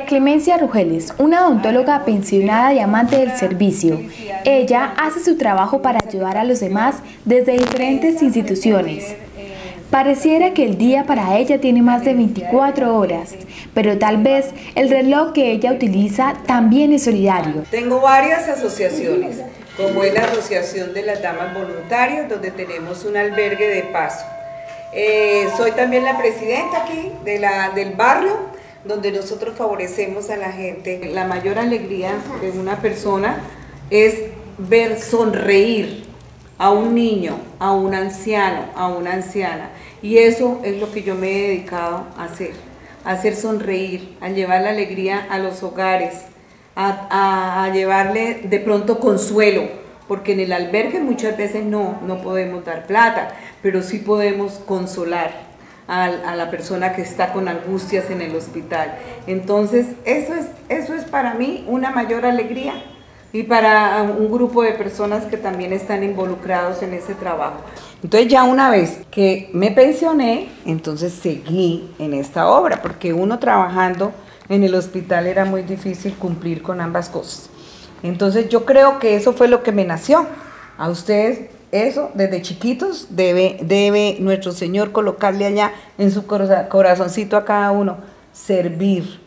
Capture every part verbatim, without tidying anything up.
Clemencia Rugeles, una odontóloga pensionada y amante del servicio. Ella hace su trabajo para ayudar a los demás desde diferentes instituciones. Pareciera que el día para ella tiene más de veinticuatro horas, pero tal vez el reloj que ella utiliza también es solidario. Tengo varias asociaciones, como es la Asociación de las Damas Voluntarias, donde tenemos un albergue de paso. Eh, soy también la presidenta aquí de la, del barrio, donde nosotros favorecemos a la gente. La mayor alegría de una persona es ver sonreír a un niño, a un anciano, a una anciana. Y eso es lo que yo me he dedicado a hacer, a hacer sonreír, a llevar la alegría a los hogares, a, a, a llevarle de pronto consuelo, porque en el albergue muchas veces no, no podemos dar plata, pero sí podemos consolar a, a la persona que está con angustias en el hospital. Entonces, eso es, eso es para mí una mayor alegría. Y para un grupo de personas que también están involucrados en ese trabajo. Entonces ya una vez que me pensioné, entonces seguí en esta obra, porque uno trabajando en el hospital era muy difícil cumplir con ambas cosas. Entonces yo creo que eso fue lo que me nació. A ustedes eso, desde chiquitos, debe, debe nuestro Señor colocarle allá en su corazoncito a cada uno, servir,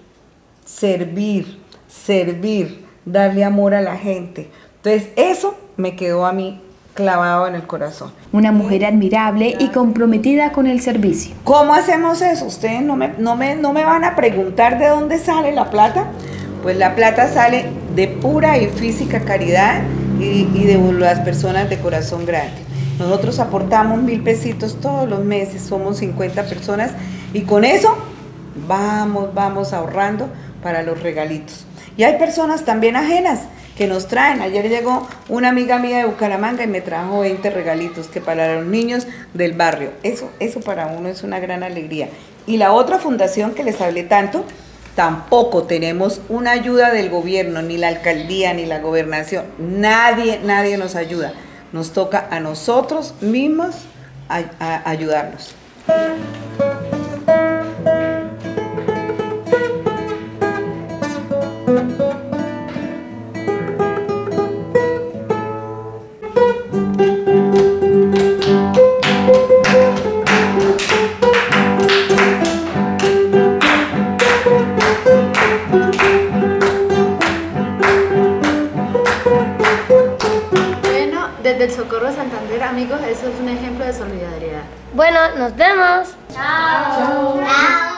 servir, servir. Darle amor a la gente. Entonces eso me quedó a mí clavado en el corazón. Una mujer admirable y comprometida con el servicio. ¿Cómo hacemos eso? Ustedes no me, no me, no me van a preguntar de dónde sale la plata. Pues la plata sale de pura y física caridad y, y de las personas de corazón grande. Nosotros aportamos mil pesitos todos los meses, somos cincuenta personas y con eso vamos, vamos ahorrando para los regalitos. Y hay personas también ajenas que nos traen. Ayer llegó una amiga mía de Bucaramanga y me trajo veinte regalitos que para los niños del barrio. Eso, eso para uno es una gran alegría. Y la otra fundación que les hablé tanto, tampoco tenemos una ayuda del gobierno, ni la alcaldía, ni la gobernación. Nadie, nadie nos ayuda. Nos toca a nosotros mismos a, a ayudarnos. Desde el Socorro de Santander, amigos, eso es un ejemplo de solidaridad. Bueno, nos vemos. Chao. Chao.